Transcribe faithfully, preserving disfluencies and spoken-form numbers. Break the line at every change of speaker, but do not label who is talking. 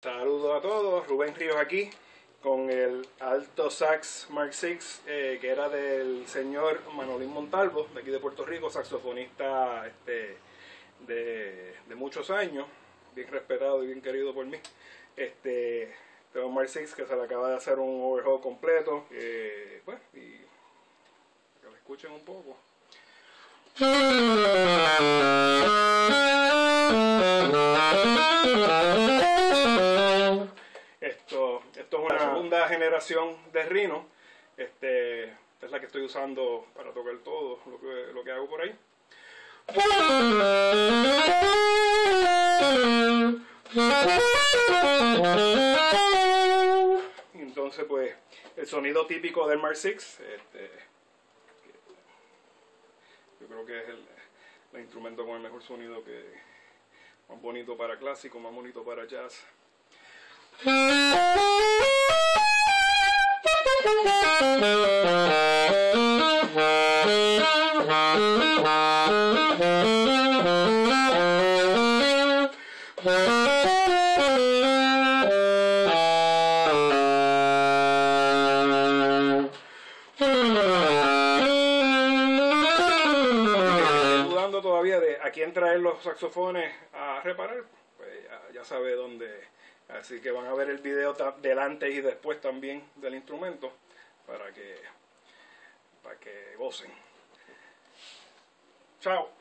Saludos a todos, Rubén Ríos aquí con el alto sax Mark six, eh, que era del señor Manolín Montalvo, de aquí de Puerto Rico, saxofonista este, de, de muchos años, bien respetado y bien querido por mí. Este, tengo Mark six que se le acaba de hacer un overhaul completo, eh, pues, y que lo escuchen un poco. Esto, esto es una segunda generación de Rhino. Este, esta es la que estoy usando para tocar todo lo que, lo que hago por ahí. Entonces, pues, el sonido típico del Mark six, este, yo creo que es el, el instrumento con el mejor sonido, que más bonito para clásico, más bonito para jazz. Dudando todavía de a quién traer los saxofones a reparar, pues ya, ya sabe dónde. Así que van a ver el video del antes y después también del instrumento para que, para que gocen. Chao.